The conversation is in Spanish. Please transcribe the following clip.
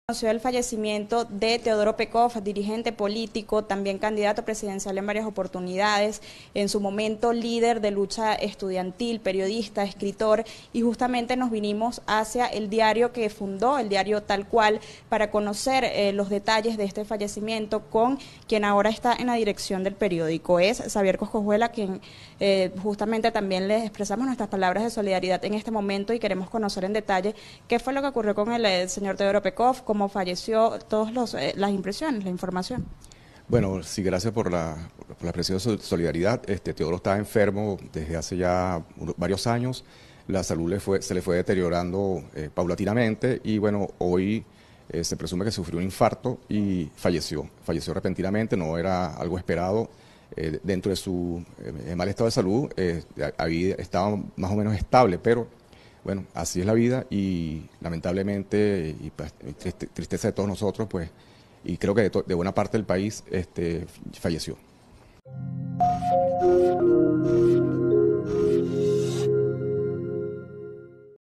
Conoció el fallecimiento de Teodoro Pekov, dirigente político, también candidato presidencial en varias oportunidades, en su momento líder de lucha estudiantil, periodista, escritor, y justamente nos vinimos hacia el diario que fundó, el diario Tal Cual, para conocer los detalles de este fallecimiento con quien ahora está en la dirección del periódico. Es Xavier Coscojuela, quien justamente también le expresamos nuestras palabras de solidaridad en este momento y queremos conocer en detalle qué fue lo que ocurrió con el señor Teodoro Pekov, cómo falleció, todas las impresiones, la información. Bueno, sí, gracias por la preciosa solidaridad. Teodoro estaba enfermo desde hace ya varios años. La salud se le fue deteriorando paulatinamente y bueno, hoy se presume que sufrió un infarto y falleció. Falleció repentinamente, no era algo esperado. Dentro de su mal estado de salud estaba más o menos estable, pero bueno, así es la vida y lamentablemente, y pues, tristeza de todos nosotros, pues, y creo que de buena parte del país falleció.